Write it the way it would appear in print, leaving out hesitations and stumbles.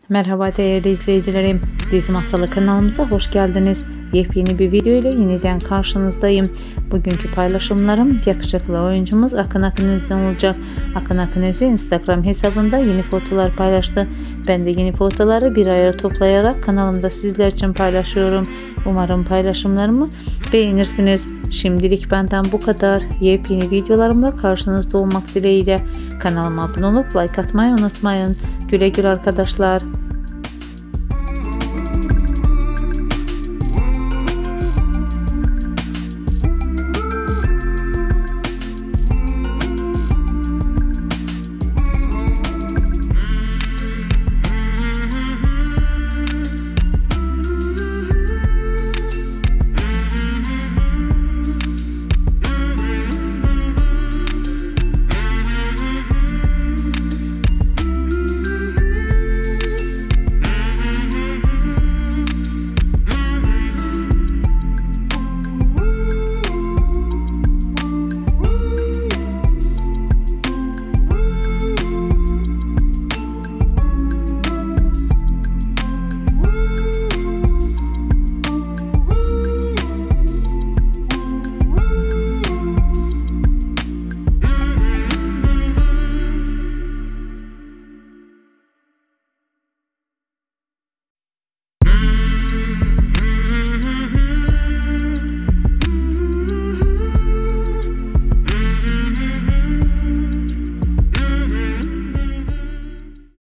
Merhaba değerli izleyicilerim, Dizi Masalı kanalımıza hoş geldiniz. Yepyeni bir video ile yeniden karşınızdayım. Bugünkü paylaşımlarım yakışıklı oyuncumuz Akın Akınöz'den olacak. Akın Akınöz Instagram hesabında yeni fotolar paylaştı. Ben de yeni fotoları bir araya toplayarak kanalımda sizler için paylaşıyorum. Umarım paylaşımlarımı beğenirsiniz. Şimdilik benden bu kadar. Yepyeni videolarımla karşınızda olmak dileğiyle. Kanalıma abone olup like atmayı unutmayın. Güle güle arkadaşlar.